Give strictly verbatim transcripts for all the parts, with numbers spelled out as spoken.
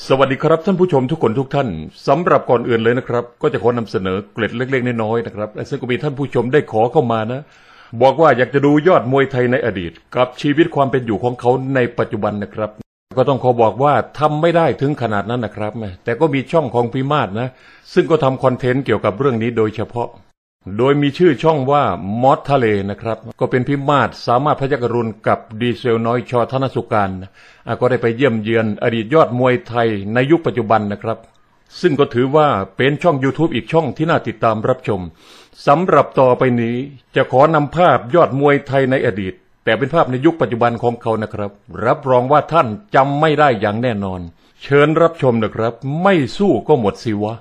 สวัสดีครับท่านผู้ชมทุกคนทุกท่านสำหรับก่อนอื่นเลยนะครับก็จะขอนำเสนอเกร็ดเล็กๆน้อยๆนะครับและซึ่งก็มีท่านผู้ชมได้ขอเข้ามานะบอกว่าอยากจะดูยอดมวยไทยในอดีตกับชีวิตความเป็นอยู่ของเขาในปัจจุบันนะครับก็ต้องขอบอกว่าทำไม่ได้ถึงขนาดนั้นนะครับแต่ก็มีช่องของพิมาศนะซึ่งก็ทำคอนเทนต์เกี่ยวกับเรื่องนี้โดยเฉพาะโดยมีชื่อช่องว่ามอสทะเลนะครับก็เป็นพิมาศสามารถพยัคฆ์อรุณกับดีเซลน้อยชอธนสุการก็ได้ไปเยี่ยมเยือนอดีตยอดมวยไทยในยุคปัจจุบันนะครับซึ่งก็ถือว่าเป็นช่อง YouTube อีกช่องที่น่าติดตามรับชมสำหรับต่อไปนี้จะขอนำภาพยอดมวยไทยในอดีตแต่เป็นภาพในยุคปัจจุบันของเขานะครับรับรองว่าท่านจำไม่ได้อย่างแน่นอนเชิญรับชมนะครับไม่สู้ก็หมดสิวะ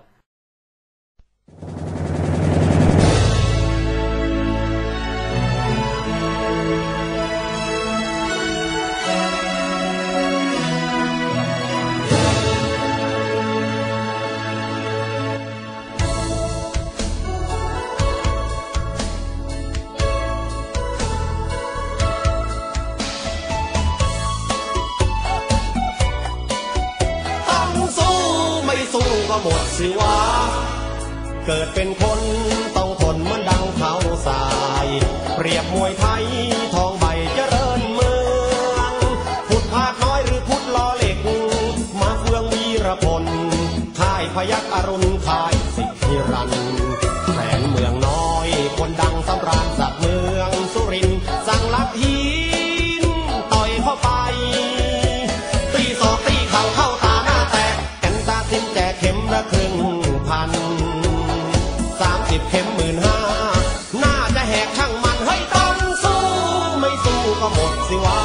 หมดสิวะเกิดเป็นคนต้องทนเหมือนดังเขาสายเปรียบมวยไทยทองใบเจริญเมืองพุทธพาดน้อยหรือพุทธล้อเหล็กมาเฟืองวีรพลค่ายพยัคฆ์อรุณค่ายสิทธิรันแฟนเมืองน้อยคนดังสำราญสัตว์เมืองสุรินทร์สั่งลักหินต่อยเข้าไปตีศอกตีเข่าเข้าตาหน้าแตกแอนตาซินแจกเข็มละครึ่งพันสามสิบเข็มหมื่นห้าน่าจะแหกช่างมันให้ต้องสู้ไม่สู้ก็หมดสิวะ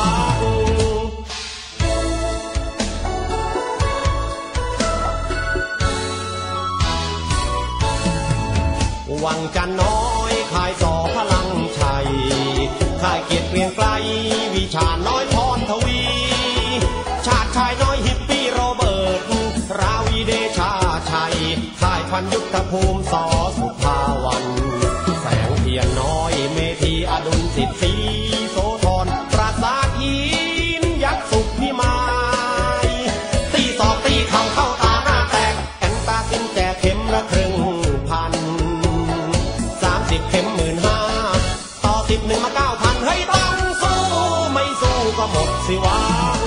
วังจันน้อยค่ายสอพลังชัยค่ายเกียรติเกรียงไกลวิชาน้อยพรทวีชาติชายน้อยฮิปปี้โรเบิร์ตราวีเดชาชัยค่ายพันยุทธภูมิสอสุภาวันแสงเทียนน้อยเมธีอดุลสิทธิ์ศรีโสธรปราสาทหินยักษ์สุขพิมายตีศอกตีเข่าเข้าตาหน้าแตกแอนตาซินแจกเข็มละครึ่งพันสามสิบเข็มหมื่นห้าต่อสิบหนึ่งมาเก้าพันให้ต้องสู้ไม่สู้ก็หมดสิวะ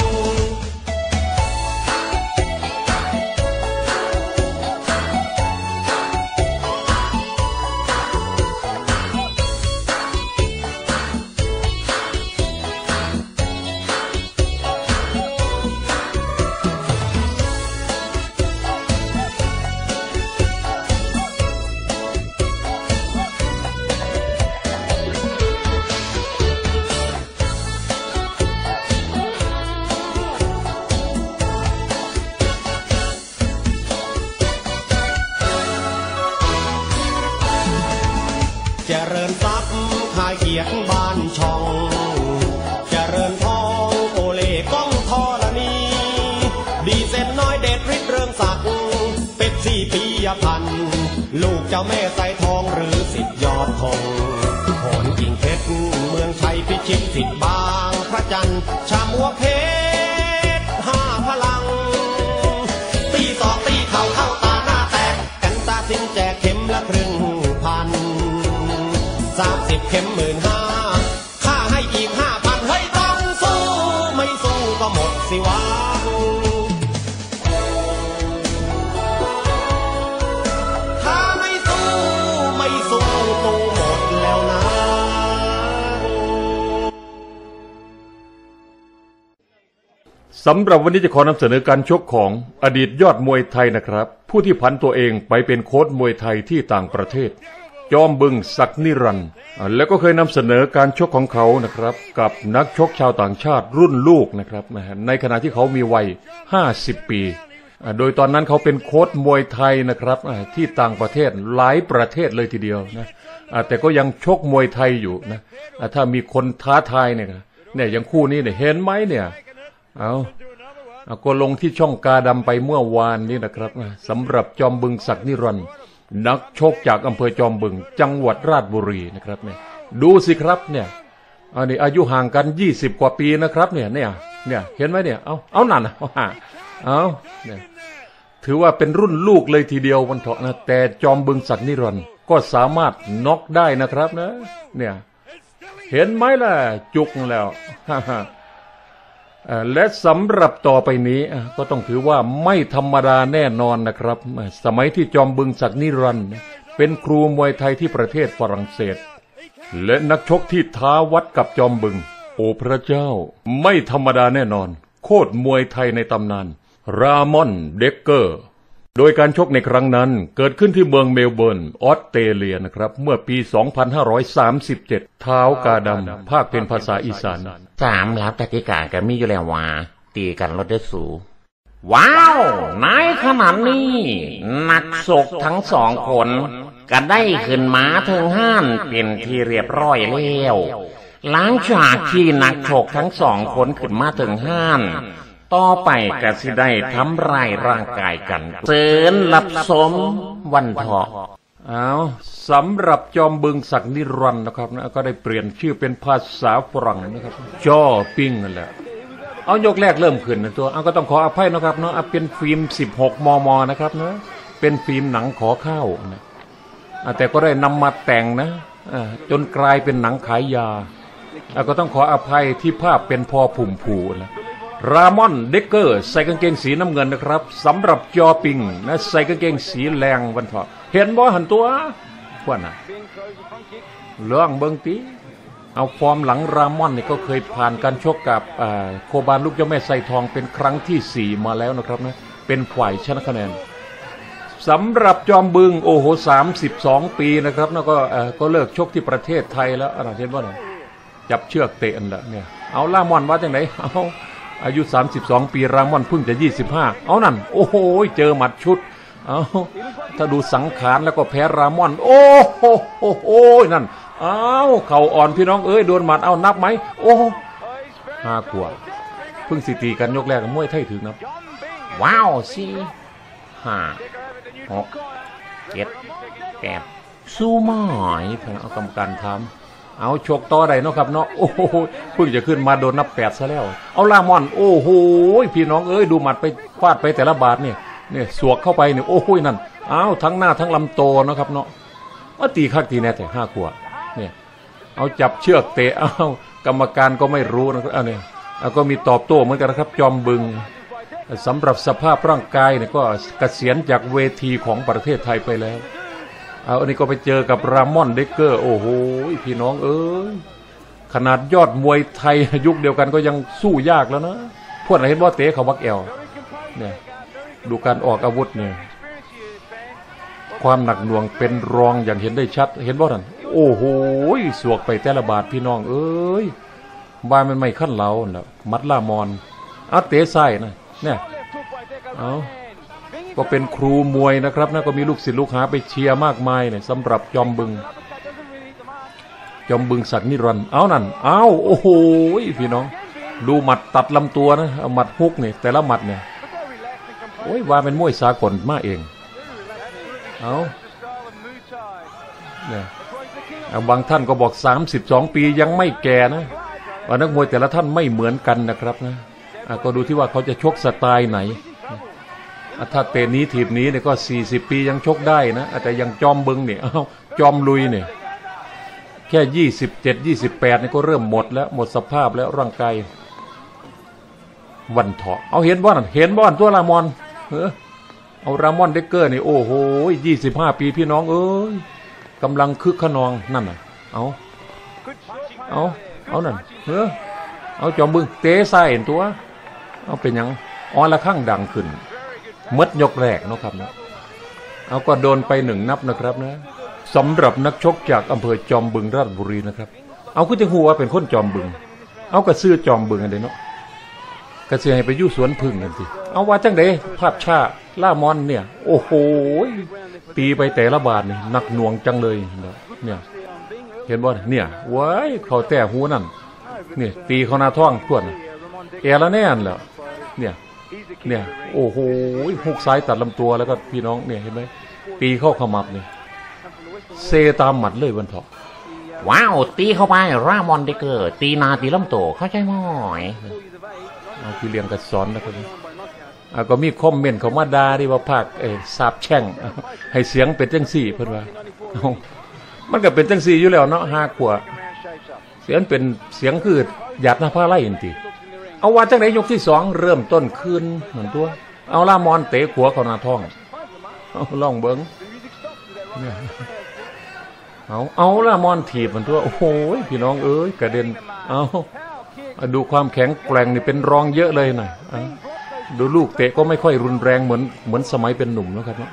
เจริญทรัพย์ค่ายเกียรติบ้านช่องเจริญทองโอเล่ก้องทอละนีดีเซนน้อยเด็ดฤทธิ์เรืองศักดิ์เป็ดสี่ปียพันธ์ลูกเจ้าแม่ใสทองหรือสิทธิยอดธงโหนกิ่งเพชรเมืองชัยพิชิตสิทธิ์บางพระจันทร์ชามัวเพชรห้าพลังตีศอกตีเข่าเข้าตาหน้าแตกกันตาสินแจกเข็มละครึ่งพันสามสิบเข็มหมื่นห้าค่าให้อีกห้าพันให้ต้องสู้ไม่สู้ก็หมดสิวะถ้าไม่สู้ไม่สู้ตูหมดแล้วนะสำหรับวันนี้จะขอนำเสนอการชกของอดีตยอดมวยไทยนะครับผู้ที่ผันตัวเองไปเป็นโค้ชมวยไทยที่ต่างประเทศจอมบึงศักดิ์นิรันดร์แล้วก็เคยนำเสนอการชกของเขานะครับกับนักชกชาวต่างชาติรุ่นลูกนะครับในขณะที่เขามีวัยห้าสิบปีโดยตอนนั้นเขาเป็นโค้ชมวยไทยนะครับที่ต่างประเทศหลายประเทศเลยทีเดียวนะแต่ก็ยังชกมวยไทยอยู่นะถ้ามีคนท้าทายเนี่ยเนี่ยอย่างคู่นี้เนี่ยเห็นไหมเนี่ยเอาก็ลงที่ช่องกาดำไปเมื่อวานนี้นะครับสำหรับจอมบึงศักดิ์นิรันดร์ นักชกจากอำเภอจอมบึงจังหวัดราชบุรีนะครับเนี่ยดูสิครับเนี่ยอันนี้อายุห่างกันยี่สิบกว่าปีนะครับเนี่ยเนี่ยเนี่ยเห็นไหมเนี่ยเอาเอานั่นเอาเอาเนี่ยถือว่าเป็นรุ่นลูกเลยทีเดียววันเถาะนะแต่จอมบึงศักดิ์นิรันดร์ก็สามารถน็อกได้นะครับนะเนี่ยเห็นไหมล่ะจุกแล้ว และสำหรับต่อไปนี้ก็ต้องถือว่าไม่ธรรมดาแน่นอนนะครับสมัยที่จอมบึงศักดิ์นิรันดร์เป็นครูมวยไทยที่ประเทศฝรั่งเศสและนักชกที่ท้าวัดกับจอมบึงโอ้พระเจ้าไม่ธรรมดาแน่นอนโคตรมวยไทยในตำนานรามอนเดกเกอร์โดยการชกในครั้งนั้นเกิดขึ้นที่เมืองเมลเบิร์นออสเตรเลียนะครับเมื่อปี สองพันห้าร้อยสามสิบเจ็ด เท้ากาดำภาคเป็นภาษาอีสานสามรับกติกากันมีอยู่แล้วว่าตีกันรถได้สูว้าวในขณะนี้นักชกทั้งสองคนก็ได้ขึ้นมาถึงห้านเป็นที่เรียบร้อยแล้วหลังจากที่นักชกทั้งสองคนขึ้นมาถึงห้านต่อไปก็สิได้ทำร้ายร่างกายกันเชิญรับชมวันเถาะเอาสำหรับจอมบึงศักดิ์นิรันดร์นะครับนะก็ได้เปลี่ยนชื่อเป็นภาษาฝรั่งนะครับจอปิ้งนั่นแหละเอายกแรกเริ่มขึ้นนะตัวเอาก็ต้องขออภัยนะครับเนาะเป็นฟิล์มสิบหกมมนะครับนะเป็นฟิล์มหนังขอข้าวนะแต่ก็ได้นำมาแต่งนะจนกลายเป็นหนังขายยาก็ต้องขออภัยที่ภาพเป็นพอผุ่มผูนะรามอนเดกเกอร์ใส่กางเกงสีน้ำเงินนะครับสำหรับจอปิงนะใส่กางเกงสีแรงวันเถาะเห็นบ่หันตัวพวกน่ะเรื่องเบิ้งตีเอาฟอร์มหลังรามอนนี่ก็เคยผ่านการชกกับโคบานลูกเจ้าแม่ไซทองเป็นครั้งที่สี่มาแล้วนะครับนะเป็นฝ่ายชนะคะแนนสำหรับจอมบึงโอ้โหสามสิบสองปีนะครับแล้วก็ก็เลิกชกที่ประเทศไทยแล้วอะไรเห็นบ่น่ะจับเชือกเตะอันละเนี่ยเอารามอนว่าจังไหนเอาอายุสามสิบสองปีรามอนเพิ่งจะยี่สิบห้าเอานั่นโอ้โหเจอหมัดชุดเอาถ้าดูสังขารแล้วก็แพ้รามอนโอ้โหโอ้โหนั่นเอาเข่าอ่อนพี่น้องเอ้ยโดนหมัดเอานับไหมโอ้ห้าขวบเพิ่งสิตีกันยกแรกมวยไทยถึงนับว้าวสี่ห้าหกเจ็ดแปดสู้หมอยเอากรรมการทำเอาชกต่อได้เนาะครับเนาะโอ้โหเพิ่งจะขึ้นมาโดนนับแปดซะแล้วเอาลามอนโอ้โหพี่น้องเอ้ยดูหมัดไปฟาดไปแต่ละบาทเนี่ยเนี่ยสวกเข้าไปเนี่ยโอ้โหนั่นเอาทั้งหน้าทั้งลำโตนะครับเนาะว่าตีคักตีแน่แต่ห้าขวบเนี่ยเอาจับเชือกเตะเอากรรมการก็ไม่รู้นะครับอันนี้เอาก็มีตอบโต้เหมือนกันนะครับจอมบึงสำหรับสภาพร่างกายเนี่ยก็เกษียณจากเวทีของประเทศไทยไปแล้วเอาอันนี้ก็ไปเจอกับรามอนเดกเกอร์โอ้โหพี่น้องเอ้ยขนาดยอดมวยไทยยุคเดียวกันก็ยังสู้ยากแล้วนะพวกไหนเห็นว่าเตะเขาบักแอลเนี่ยดูการออกอาวุธเนี่ยความหนักหน่วงเป็นรองอย่างเห็นได้ชัดเห็นว่าท่านโอ้โหสวกไปแต่ละบาทพี่น้องเอ้ยบ้านมันไม่ขั้นเหลาแล้วมัดล่ามอนเอาเตะไส้นะเนี่ยเอาก็เป็นครูมวยนะครับนะก็มีลูกศิษย์ลูกหาไปเชียร์มากมายเนี่ยสำหรับจอมบึงจอมบึงศักดิ์นิรันดร์เอานั่นเอาโอ้โหพี่น้องดูหมัดตัดลำตัวนะเอาหมัดฮุกเนี่ยแต่ละหมัดเนี่ยโอ้ยว่าเป็นมวยสากลมาเองเอาเนี่ยบางท่านก็บอกสามสิบสองปียังไม่แก่นะว่านักมวยแต่ละท่านไม่เหมือนกันนะครับนะก็ดูที่ว่าเขาจะชกสไตล์ไหนถ้าเตะนี้ถีบนี้เนี่ยก็สี่สิบปียังชกได้นะแต่ยังจอมบึงเนี่ยเอ้าจอมลุยเนี่ยแค่ยี่สิบเจ็ด ยี่สิบแปดนี่ก็เริ่มหมดแล้วหมดสภาพแล้วร่างกายวันเถาะเอาเห็นบ้านเห็นบ้านตัวรามอนเออเอารามอนเดกเกอร์นี่โอ้โหยี่สิบห้าปีพี่น้องเอ้ยกำลังคึกขนองนั่นน่ะเอาเอาเอานั่นเออเอาจอมบึงเตะใส่ตัวเอาเป็นยังอ๋อละข้างดังขึ้นมดยกแรกเนาะครับนะเอาก็โดนไปหนึ่งนับนะครับนะสำหรับนักชกจากอำเภอจอมบึงราชบุรีนะครับเอาก็จะหัวเป็นคนจอมบึงเอากระซื้อจอมบึงกันเลยเนาะกระเสียให้ไปยู่สวนพึ่งกันทีเอาว่าจังเดภาพชาล่ามอนเนี่ยโอ้โหตีไปแต่ละบาทนี่หนักหน่วงจังเลยเนี่ยเห็นบ่เนี่ยว้ายเขาแต่หัวนั่นเนี่ยตีเขาหน้าท้องพวดแอละแน่นแล้วเนี่ยเนี่ยโอ้โหฮุกซ้ายตัดลำตัวแล้วก็พี่น้องเนี่ยเห็นไหมตีเข้าขมับเนี่ยเซตามหมัดเลยวันเถาะว้าวตีเข้าไปรามอนเดกเกอร์ตีนาตีลำโตเข้าใจมั้ยเอาพี่เลี้ยงกระสอนนะครับอ่าก็มีคอมเมนต์เขามาด่าดิว่าภาคเอ้สาบแช่งให้เสียงเป็นจังซี่เพิ่นว่ามันก็เป็นจังซี่อยู่แล้วเนาะห้ากว่าเสียงเป็นเสียงคือหยาดหน้าผ้าไล่จังซี่เอาว่าจังได๋ยกที่สองเริ่มต้นคืนเหมือนตัวเอาลามอนเตะขัวเข้าหน้าท้องเอาลองเบิ่งเนี่ยเอาเอาลามอนถีบมันตัวโอ้โหพี่น้องเอ้ยกระเด็นเอาดูความแข็งแกร่งนี่เป็นรองเยอะเลยหน่อยดูลูกเตะก็ไม่ค่อยรุนแรงเหมือนเหมือนสมัยเป็นหนุ่มแล้วครับเนาะ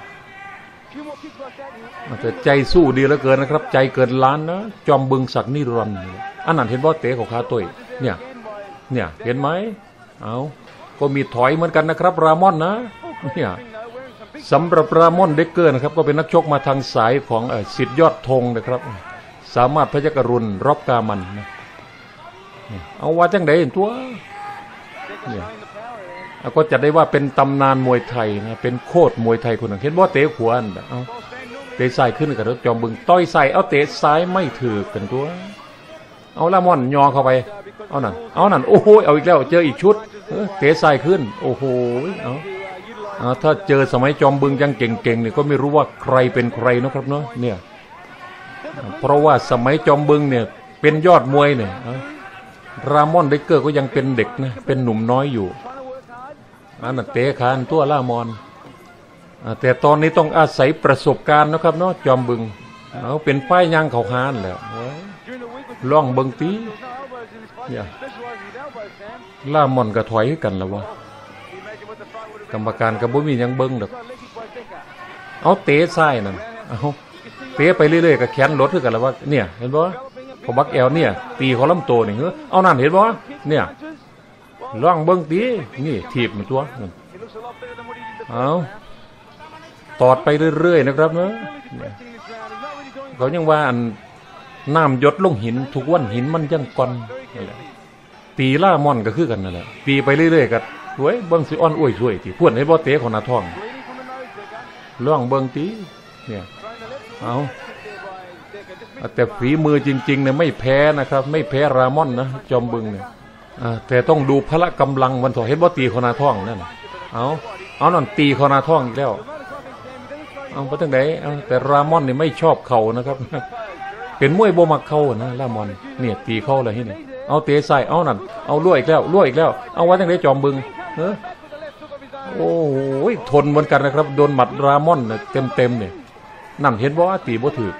แต่ใจสู้ดีเหลือเกินนะครับใจเกินล้านนะจอมบึงศักดิ์นิรันดร์อันนั้นเห็นบ่เตะของขาตุ้ยเนี่ยเนี่ยเห็นไหมเอาก็มีถอยเหมือนกันนะครับรามอนนะเนี่ยสำหรับรามอนเด็กเกอร์นะครับก็เป็นนักชกมาทางสายของสิทธิ์ยอดธงนะครับสามารถพยัคฆ์รุณรบกามันนะเอาว่าจังได๋ตัวเนี่ยก็จะได้ว่าเป็นตำนานมวยไทยนะเป็นโคตรมวยไทยคนหนึ่งเห็นว่าเตะขวานเอาเตะซ้ายขึ้นกับจอมบึงต้อยใส่เอาเตะซ้ายไม่ถือกันตัวเอาลามอนยอเข้าไปเอานั่นเอานั่นโอ้โหเอาอีกแล้วเจออีกชุดเตะซ้ายขึ้นโอ้โหเอาถ้าเจอสมัยจอมบึงยังเก่งๆเนี่ยก็ไม่รู้ว่าใครเป็นใครนะครับเนาะเนี่ยเพราะว่าสมัยจอมบึงเนี่ยเป็นยอดมวยเนี่ยรามอนเด็กเกอร์ก็ยังเป็นเด็กนะเป็นหนุ่มน้อยอยู่อันนั้นเตะขานตัวล่ามอนแต่ตอนนี้ต้องอาศัยประสบการณ์นะครับเนาะจอมบึงเอาเป็นป้ายยางเขาหานแล้วล่องเบิงตีเนี่ยล่ามอนก็ถอยกันแล้ววะกรรมการก็บ่มียังเบิงดอกเอาเตะซ้ายนั่นเอาเตะไปเรื่อยๆก็แขนลดขึ้นกันแล้วว่าเนี่ยเห็นบ่พอบักแอลเนี่ยตีเขาลำโตนี่เฮ้อเอานั่นเห็นบ่เนี่ยล่องเบิ้งตีนี่ถีบมันตัวเอาตอดไปเรื่อยๆนะครับเนาะเขายังว่าอันน้ำหยดลงหินทุกวันหินมันยังก่อนตีล่ามอนก็คือกันนั่นแหละตีไปเรื่อยๆกันสวยเบิ้งสิอ้อนอ้วยช่วยตีพวดให้บ่เตะของหน้าท้องล่องเบิ้งตีเนี่ยเอาแต่ฝีมือจริงๆเนี่ยไม่แพ้นะครับไม่แพ้รามอนนะจอมบึงเนี่ยแต่ต้องดูพละกำลังวันถอเห็นว่าตีคอนาท่องนั่นเอาเอานั่นตีคอนาท่องอีกแล้วเอาไปตั้งไหนแต่รามอนนี่ไม่ชอบเข่านะครับเป็นมวยโบมักเข่านะรามอนเนี่ยตีเข่าอะไรที่นี่เอาเตะใส่เอานั่นเอาล่วอีกแล้วล่วอีกแล้วเอาไว้ตั้งไหนจอมบึงเออโอ้ยทนเหมือนกันนะครับโดนหมัดรามอนเต็มเต็มเนี่ยนั่นเห็นว่าตีบ่ถือ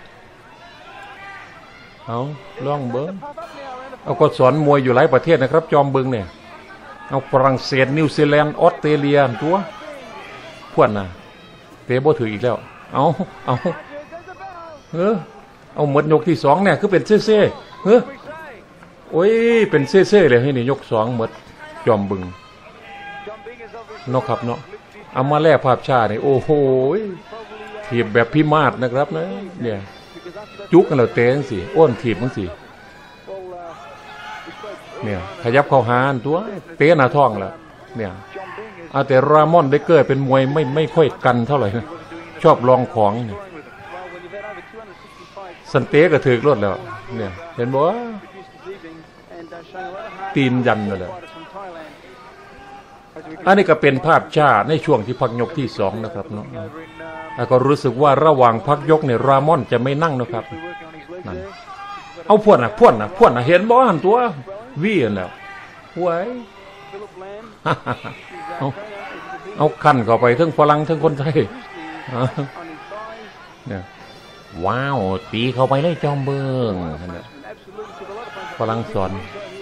เอาล่องเบิ้งเอาก็สอนมวยอยู่หลายประเทศนะครับจอมบึงเนี่ยเอาฝรั่งเศสนิวซีแลนด์ออสเตรเลียตัวพวดน่ะเตะบ่ถืออีกแล้วเอาเอาเออเอาหมดยกที่สองเนี่ยคือเป็นเซ่เซ่เออโอ้ยเป็นเซ่เซ่เลยให้นี่ยกสองหมดจอมบึงเนาะครับเนาะเอามาแลกภาพชาเนี่ยโอ้โหถีบแบบพิมาศนะครับนะเนี่ยจุกกันเราเตะสิอ้วนถีบมั้งสิเนี่ยขยับเข้าหาตัวเตะหน้าท้องแล้วเนี่ยเอาแต่รามอนเด็กเกอร์เป็นมวยไม่ไม่ค่อยกันเท่าไหร่นะชอบลองของสันเตะก็ถือรถแล้วเนี่ยเห็นบ่ตีนยันนั่นแหละอันนี้ก็เป็นภาพช้าในช่วงที่พักยกที่สองนะครับเนาะแล้วก็รู้สึกว่าระหว่างพักยกเนี่ยรามอนจะไม่นั่งนะครับนั่นเอาพวดนะพวดนะพวดนะเห็นบ่หันตัววิ่งแล้วหวยเอาเอาขั้นเข้าไปทั้งฝรั่งทั้งคนไทยเนี่ยว้าวตีเข้าไปเลยจอมเบิ้งฝรั่งสอน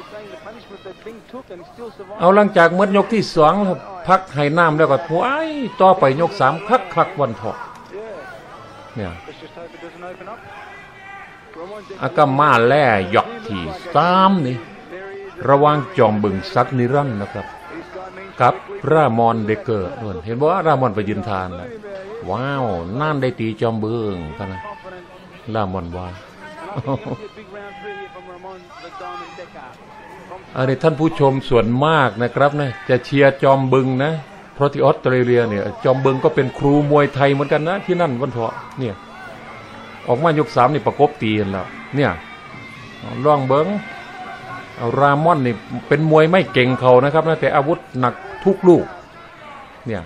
เอาหลังจากเมื่อยกที่สองครับพักให้น้ำแล้วก็ว้ายต่อไปยกสามคักคักวันถอดเนี่ยอากามาแล่ยกที่สามนี่ระวังจอมบึงศักดิ์นิรันดร์นะครับกับรามอนเด็กเกอร์นู่นเห็นบ่ว่ารามอนไปยืนทานนะว้าวนั่นได้ตีจอมบึงกันนะรามอนว่าอันนี้ท่านผู้ชมส่วนมากนะครับนะจะเชียร์จอมบึงนะเพราะที่ออสเตรเลียเนี่ยจอมบึงก็เป็นครูมวยไทยเหมือนกันนะที่นั่นวันเถาะเนี่ยออกมายกสามนี่ประกบตีกันแล้วเนี่ยล่องเบิ้งเอารามอนนี่เป็นมวยไม่เก่งเขานะครับนะแต่อาวุธหนักทุกลูกเนี่ย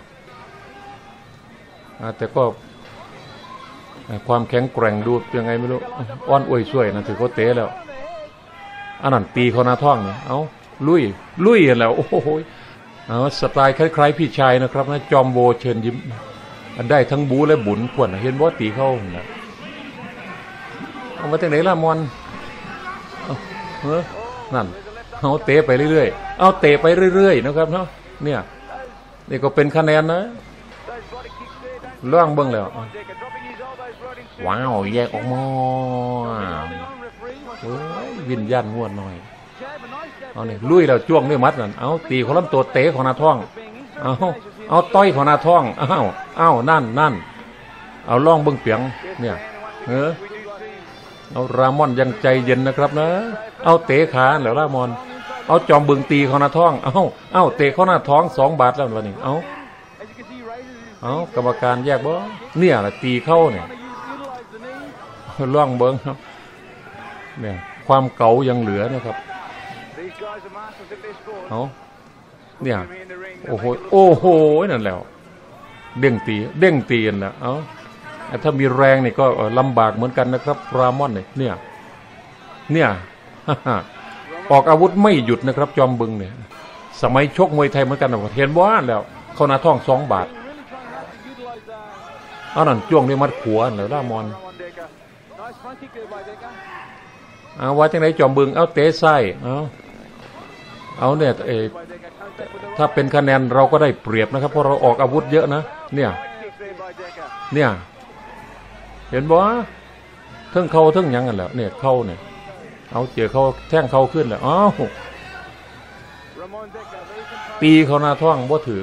แต่ก็ความแข็งแกร่งดูยังไงไม่รู้อ้อนอวยช่วยนะถือเขาเตะแล้วอันนั้นตีเขาหน้าท้องเนี่ยเอาลุยลุยแล้วโอ้โหเอาสไตล์คล้ายๆพี่ชายนะครับนะจอมโบเชิญยิ้มได้ทั้งบูและบุญขวัญเห็นว่าตีเข้านะเอามาจากไหนล่ะมอนเฮ้ยนั่นเอาเตะไปเรื่อยๆเอาเตะไปเรื่อยๆนะครับเนาะเนี่ยนี่ก็เป็นคะแนนนะล่างเบิ้งแล้วว้าวแยกออกมาโอ้ยวิญญาณงวดหน่อยเอาเนี่ยลุยแล้วจ้วงด้วยมัดนั่นเอาตีของลำตัวเตะของหน้าท้องเอาเอาต้อยของหน้าท้องอ้าวอ้าวนั่นนั่นเอาล่องเบิ้งเปียงเนี่ยเออเอารามอนยังใจเย็นนะครับนะเอาเตะขาแล้วรามอนเอาจอมบึงตีของหน้าท้องเอาเอาเตะของหน้าท้องสองบาทแล้ววันนี้เอาเอากรรมการแยกบ่เนี่ยแหละตีเข้าเนี่ยล่องเบิ้งเนี่ยความเก่ายังเหลือนะครับเอาเนี่ยโอ้โหโอ้โหนั่นแล้วเด้งตีเด้งตีนแล้วเอาถ้ามีแรงนี่ก็ลำบากเหมือนกันนะครับรามอนเนี่ยเนี่ยเนี่ยออกอาวุธไม่หยุดนะครับจอมบึงเนี่ยสมัยชกมวยไทยเหมือนกันนะเห็นว่าแล้วเขาหน้าท้องสองบาทเอานั่นจ้วงด้วยมัดขวานแล้วรามอนเอาว่าจังไหนจอมบึงเอาเตะไส้เอาเอาเนี่ยเอถ้าเป็นคะแนนเราก็ได้เปรียบนะครับเพราะเราออกอาวุธเยอะนะเนี่ยเนี่ยเห็นบ่เทิงเข้าเทิงยังกันแล้วเนี่ยเข้าเนี่ยเอาเจอเข้าแท่งเข้าขึ้นแล้วอ้าวตีเขาหน้าท้องบ่ถือ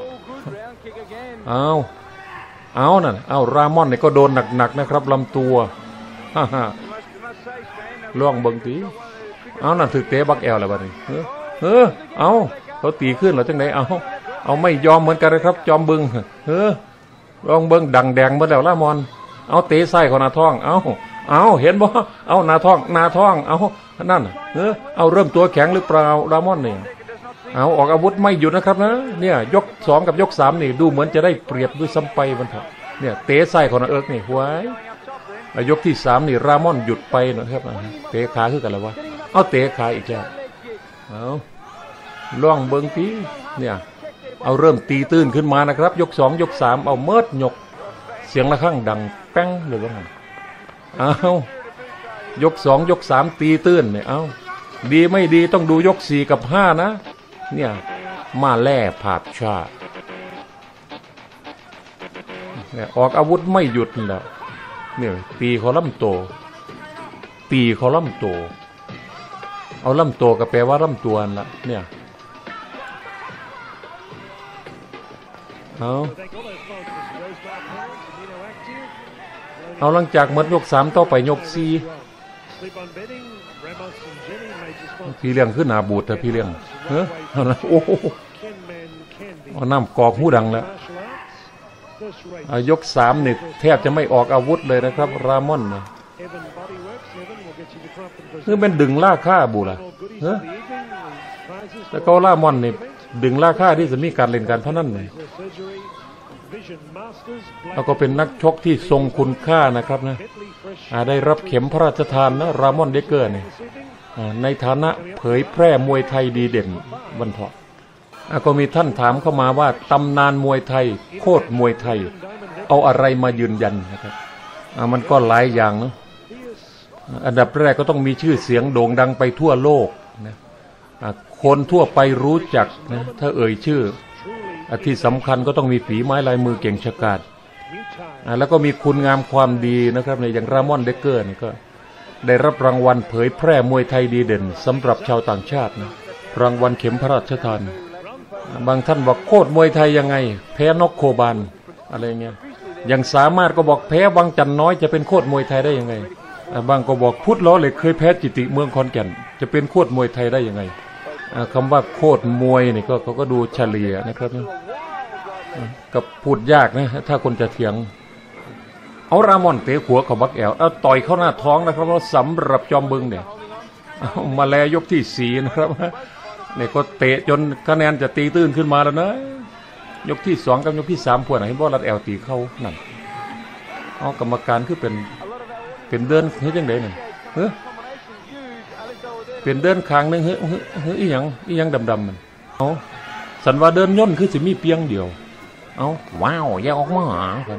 เอาเอานั่นเอารามอนเนี่ยก็โดนหนักๆนะครับลำตัวฮ่าฮ่าล่องเบิ่งตีเอานั่นถือเตะบักแอลแล้วบัดนี้เออเออเอาเขาตีขึ้นแล้วจังไหนเอาเอาไม่ยอมเหมือนกันนะครับจอมบึงเออลองเบิ่งดังแดงหมดแล้วรามอนเอาเตะไส้ของหน้าท้องเอาเอาเห็นบ่เอาหน้าท้องหน้าท้องเอานั่นเออเอาเริ่มตัวแข็งหรือเปล่ารามอนเนี่ยเอาออกอาวุธไม่หยุดนะครับนะเนี่ยยกสองกับยกสามนี่ดูเหมือนจะได้เปรียบด้วยซ้ำไปมันเถอะเนี่ยเตะไส้ของนาเอิร์กนี่หวยยกที่สามนี่รามอนหยุดไปนะครับเตะขาคือกันแล้ววะเอาเตะขาอีกแล้วเอาล่องเบิ้งตีเนี่ยเอาเริ่มตีตื้นขึ้นมานะครับยกสองยกสามเอาเมิดยกเสียงระฆังดังแป้งเลยว่างั้นเอายกสองยกสามตีตื้นเนี่ยเอาดีไม่ดีต้องดูยกสี่กับห้านะเนี่ยมาแล่ผาดชาเนี่ยออกอาวุธไม่หยุดแล้วเนี่ยตีเขาล่ำโตตีเขาล่ำโตเอาล่ำโตก็แปลว่าล่ำตัวละเนี่ยเอาเอาหลังจากหมดยกสามต่อไปยกสี่พี่เลี้ยงขึ้นหนาบูดแต่พี่เลี้ยงเฮ้ยโอ้โหเอาน้ำกอกหูดังแล้วยกสามนี่แทบจะไม่ออกอาวุธเลยนะครับรามอนเนี่ยคือเป็นดึงล่าค่าบูล่ะเฮ้ยแล้วก็รามอนนี่ดึงล่าค่าที่จะมีการเล่นการพนันเลยแล้วก็เป็นนักชกที่ทรงคุณค่านะครับนะได้รับเข็มพระราชทานนะรามอนเดเกอร์เนี่ยในฐานะเผยแพร่มวยไทยดีเด่นวันเถาะก็มีท่านถามเข้ามาว่าตำนานมวยไทยโคตรมวยไทยเอาอะไรมายืนยันนะครับมันก็หลายอย่างเนาะอันดับแรกก็ต้องมีชื่อเสียงโด่งดังไปทั่วโลกนะคนทั่วไปรู้จักนะถ้าเอ่ยชื่อที่สำคัญก็ต้องมีฝีไม้ลายมือเก่งฉกาจแล้วก็มีคุณงามความดีนะครับในอย่างรามอนเดเกอร์นี่ก็ได้รับรางวัลเผยแพร่มวยไทยดีเด่นสำหรับชาวต่างชาตินะรางวัลเข็มพระราชทานบางท่านบอกโคตรมวยไทยยังไงแพ้นกโคบานอะไรเงี้ยอย่างสามารถก็บอกแพ้วังจันน้อยจะเป็นโคตรมวยไทยได้ยังไงบางก็บอกพุทธล้อเหล็กเคยแพ้จิติเมืองขอนแก่นจะเป็นโคตรมวยไทยได้ยังไงคำว่าโคตรมวยนี่ก็เขาก็ดูเฉลี่ยนะครับกับพูดยากนะถ้าคนจะเถียงเอารามอนเตะหัวเขาบักแอลเอาต่อยเข้าหน้าท้องนะครับว่าสำหรับจอมบึงเนี่ยเอามาแลยกที่สี่นะครับเนี่ยก็เตะจนคะแนนจะตีตื้นขึ้นมาแล้วนะยกที่สองกับยกที่สามพวกไหนบ่รัดแอลตีเข้านั่นเอากรรมการคือเป็นเป็นเดินเฮ้ยจังไดนั่นเฮ้ยเป็นเดินคางนึงเฮ้ยเฮ้ยเฮ้ยอีหยังอีหยังดำๆมันเอาสันว่าเดินย่นคือสิมีเพียงเดียวเอาว้าวอย่าออกมาหากัน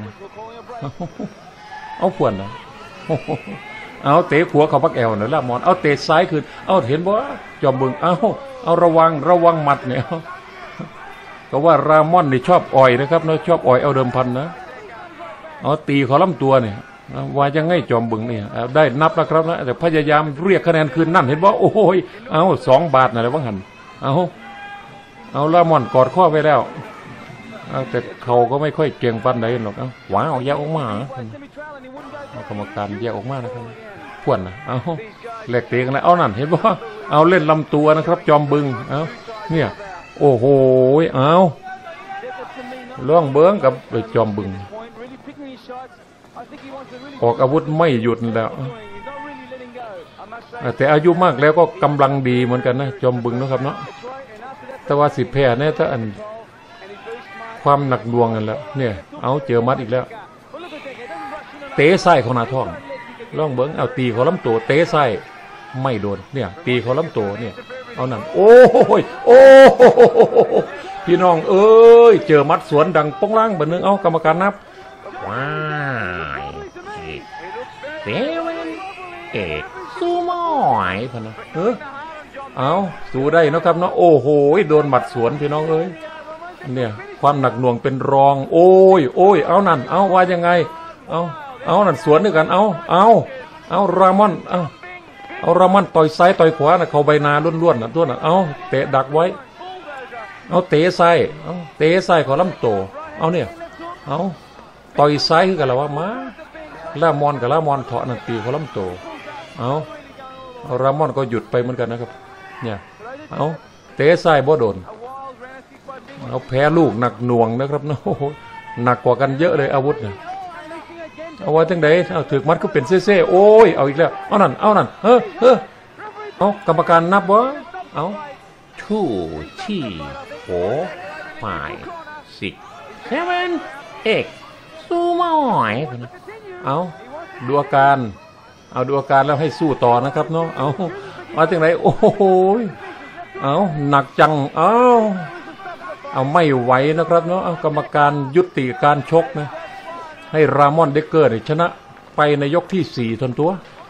เอาพวนนะเอาเตะขัวเขาพักแอลเนอะละมอนเอาเตะซ้ายคืนเอาเห็นบ่จอมบึงเอาเอาระวังระวังหมัดเนี่ยก็ว่ารามอนนี่ชอบอ่อยนะครับเนาะชอบอ่อยเอาเดิมพันนะเอาตีเขาล้ำตัวเนี่ยว่าจะง่ายจอมบึงเนี่ยได้นับแล้วครับนะแต่พยายามเรียกคะแนนคืนนั่นเห็นบ่โอ้ยเอาสองบาทนะอะไรบ้างหันเอาเอารามอนกอดข้อไปแล้วแต่เขาก็ไม่ค่อยเก่งปันใดหรอกเอาว้าวแยกออกมาเอากรรมการแยกออกมานะครับพวนนะเอาแหลกเตะกันแล้วเอานั่นเห็นบ่เอาเล่นลำตัวนะครับจอมบึงเอาเนี่ยโอ้โหเอาล่องเบิ้งกับจอมบึงออกอาวุธไม่หยุดแล้วแต่อายุมากแล้วก็กำลังดีเหมือนกันนะจอมบึงนะครับเนาะแต่ว่าสิแพ้เนี่ยถ้าอันความหนักดวงกันแล้วเนี่ยเอาเจอมัดอีกแล้วเตะไส้ของนาท่องล่องเบิ้งเอาตีเขาล้ำตัวเตะไส้ไม่โดนเนี่ยตีเขาล้ำตัวเนี่ยเอานั่นโอ้ยโอ้พี่น้องเอ้ยเจอมัดสวนดังป้องล่างบันนึงเอากรรมการนับว้ายเซเว่นเอกซูโม่ไอ้พนะเออเอาสู้ได้นะครับเนาะโอ้โหโดนหมัดสวนพี่น้องเอ้ยเนี่ยความหนักหน่วงเป็นรองโอ้ยโอ้ยเอานั่นเอาว่ายังไงเอาเอานั่นสวนด้วยกันเอาเอาเอารามอนเอาเอารามอนต่อยซ้ายต่อยขวานะเขาใบนาล้วนๆนะตัวน่ะเอาเตะดักไว้เอาเตะซ้ายเอาเตะซ้ายขอลำโตเอาเนี่ยเอาต่อยซ้ายคือกันแล้วว่ามาล่ามอนกับล่ามอนเถาะนั่นตีขอลำโตเอาเอารามอนก็หยุดไปเหมือนกันนะครับเนี่ยเอาเตะซ้ายบ่โดนเอาแพ้ลูกหนักหน่วงนะครับเนาะหนักกว่ากันเยอะเลยอาวุธเนี่ยเอาไว้ทั้งใดเอาถือมัดก็เป็นเซ่ๆโอ้ยเอาอีกแล้วเอานั่นเอานั่นเฮ้อเฮ้อเอากรรมการนับวะเอาทูที่โฟฝ่ายสิบเซเว่นเอกซูโม่เอาดูอาการเอาดูอาการแล้วให้สู้ต่อนะครับเนาะเอามาทั้งใดโอ้โหเอาหนักจังเอาเอาไม่ไหวนะครับเนาะเอากรรมการยุติการชกนะให้รามอนเดกเกอร์ชนะไปในยกที่สี่ทนตัว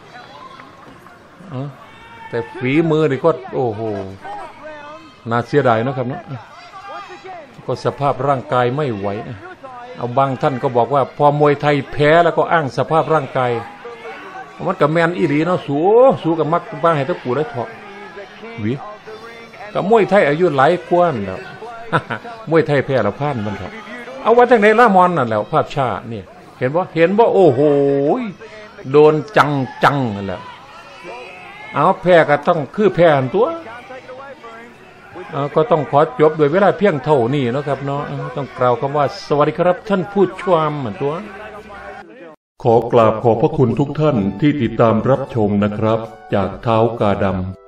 แต่ฝีมือนี่ก็โอ้โหน่าเสียดายนะครับเนาะก็สภาพร่างกายไม่ไหวเอาบางท่านก็บอกว่าพอมวยไทยแพ้แล้วก็อ้างสภาพร่างกายมันกับแมนอีหลีเนาะสู้สู้กับมักบ้างให้ตะกูได้เถาะวิกับมวยไทยอายุหลายกว่าแล้วมวยไทยแพ้แล้วพลาดมันเถาะเอาไว้ทั้งในล่ามอนนั่นแหละภาพชาเนี่ยเห็นว่าเห็นว่าโอ้โหโดนจังจังนั่นแหละเอาแพ้ก็ต้องคือแพ้ตัวเอาก็ต้องขอจบโดยเวลาเพียงเท่านี้นะครับเนาะต้องกล่าวคำว่าสวัสดีครับท่านผู้ชมเหมือนตัวขอกราบขอบพระคุณทุกท่านที่ติดตามรับชมนะครับจากเท้ากาดำ